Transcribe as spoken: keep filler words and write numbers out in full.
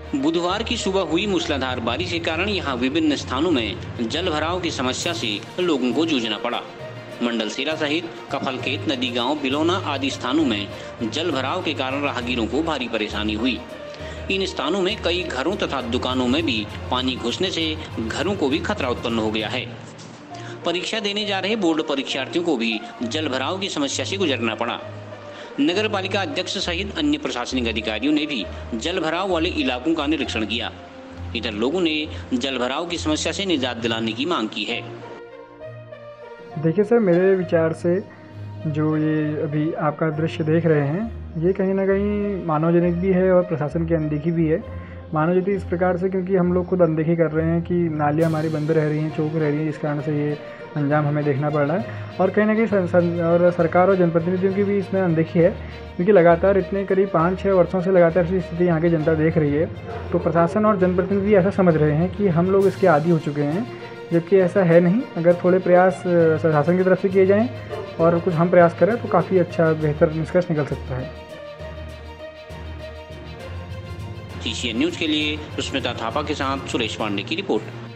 बुधवार की सुबह हुई मूसलाधार बारिश के कारण यहां विभिन्न स्थानों में जल भराव की समस्या से लोगों को जूझना पड़ा। मंडल सेरा सहित कफलखेत, नदी गांव, बिलोना आदि स्थानों में जल भराव के कारण राहगीरों को भारी परेशानी हुई। इन स्थानों में कई घरों तथा दुकानों में भी पानी घुसने से घरों को भी खतरा उत्पन्न हो गया है। परीक्षा देने जा रहे बोर्ड परीक्षार्थियों को भी जल भराव की समस्या से गुजरना पड़ा। नगर पालिका अध्यक्ष सहित अन्य प्रशासनिक अधिकारियों ने भी जल भराव वाले इलाकों का निरीक्षण किया। इधर लोगों ने जल भराव की समस्या से निजात दिलाने की मांग की है। देखिए सर, मेरे विचार से जो ये अभी आपका दृश्य देख रहे हैं, ये कहीं ना कहीं मानवजनित भी है और प्रशासन की अनदेखी भी है। मानवजनित इस प्रकार से क्योंकि हम लोग खुद अनदेखी कर रहे हैं कि नालियाँ हमारी बंद रह रही हैं, चौक रह रही हैं, जिस कारण से ये अंजाम हमें देखना पड़ रहा है। और कहीं ना कहीं सं, सं, और सरकार और जनप्रतिनिधियों की भी इसमें अनदेखी है, क्योंकि लगातार इतने करीब पाँच छः वर्षों से लगातार ऐसी स्थिति यहाँ की जनता देख रही है। तो प्रशासन और जनप्रतिनिधि ऐसा समझ रहे हैं कि हम लोग इसके आदी हो चुके हैं, जबकि ऐसा है नहीं। अगर थोड़े प्रयास प्रशासन की तरफ से किए जाएँ और कुछ हम प्रयास करें तो काफ़ी अच्छा बेहतर निष्कर्ष निकल सकता है। जी सी एन न्यूज़ के लिए सुष्मिता थापा के साथ सुरेश पांडे की रिपोर्ट।